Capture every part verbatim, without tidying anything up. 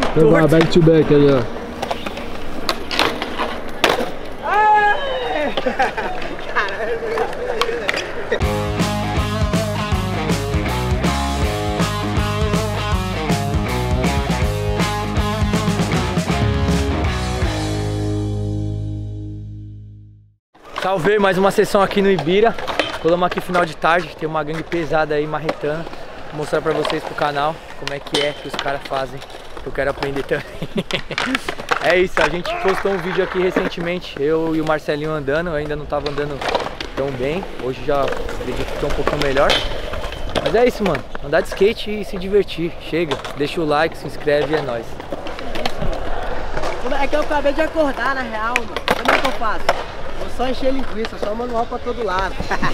Então vai, back to back aí, ó. Salvei mais uma sessão aqui no Ibira. Colamos aqui final de tarde, tem uma gangue pesada aí marretando. Vou mostrar pra vocês pro canal como é que é que os caras fazem. Eu quero aprender também. É isso, a gente postou um vídeo aqui recentemente, eu e o Marcelinho andando. Eu ainda não tava andando tão bem, hoje já acredito que tô um pouquinho melhor. Mas é isso, mano, andar de skate e se divertir. Chega, deixa o like, se inscreve e é nóis. É que eu acabei de acordar, na real, mano. Como é que eu faço? Vou só encher linguiça, só manual pra todo lado.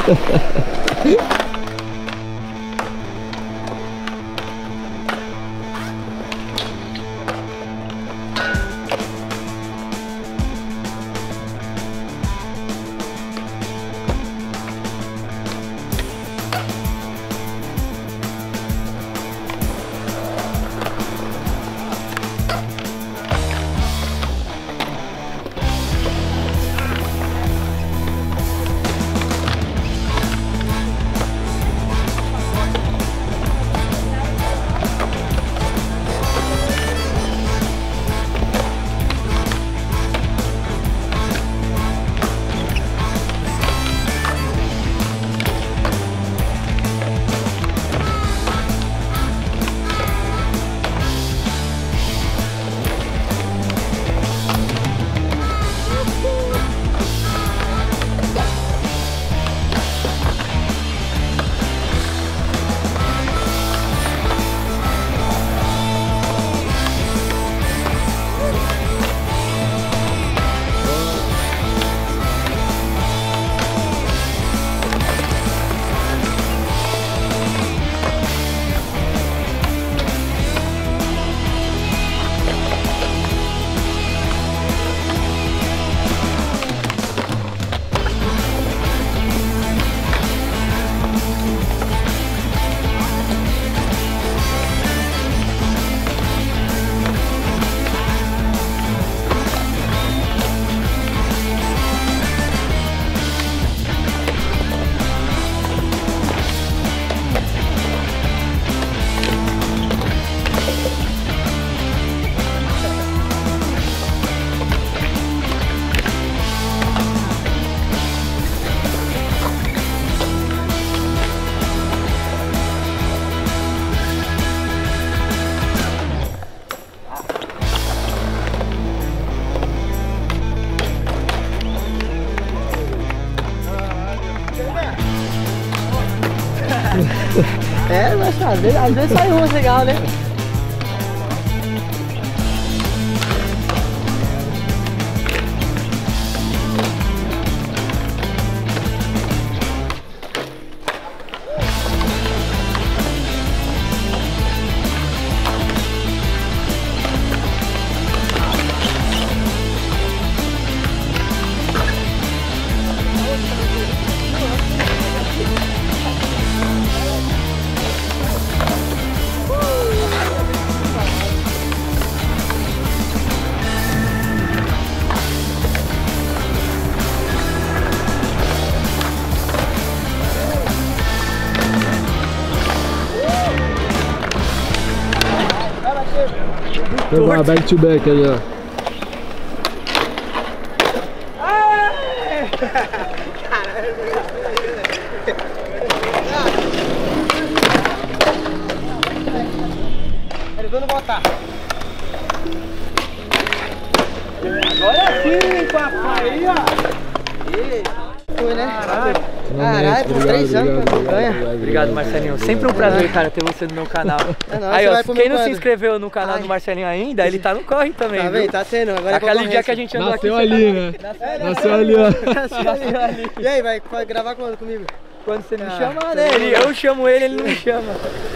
É, mas às vezes, às vezes sai uma legal, né? Então vai, back to back aí, ó. Ele veio botar. Agora sim, papai. Aí, ó. Foi, né? Caralho. Caralho, por três anos pra ganha. Obrigado, Marcelinho. Sempre um prazer, cara, ter você no meu canal. É nóis, aí, ó, quem não quadro. se inscreveu no canal Ai. do Marcelinho ainda, ele tá no corre também. Tá vendo? Tá tendo. Agora aquele dia que a gente andou Nasceu aqui. ali, né? Nasceu, Nasceu ali, ó. Nasceu ali. E aí, vai, vai gravar quando comigo? Quando você me Ah, chama, né? Ele, eu chamo ele, ele não me chama.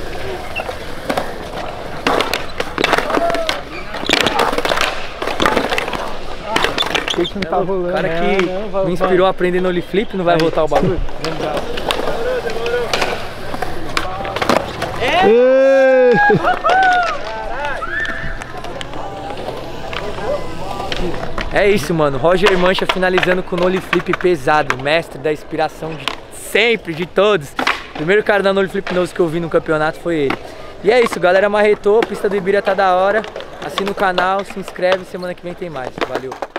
O que não tá rolando? O cara que não, não, vai, me inspirou vai. a aprender no ollie flip, não vai aí. voltar o bagulho? Demorou, demorou. É! É isso, mano. Roger Mancha finalizando com o nole flip pesado. Mestre da inspiração de sempre, de todos. O primeiro cara da nole flip nose que eu vi no campeonato foi ele. E é isso, galera. Marretou. A pista do Ibira tá da hora. Assina o canal, se inscreve. Semana que vem tem mais. Valeu.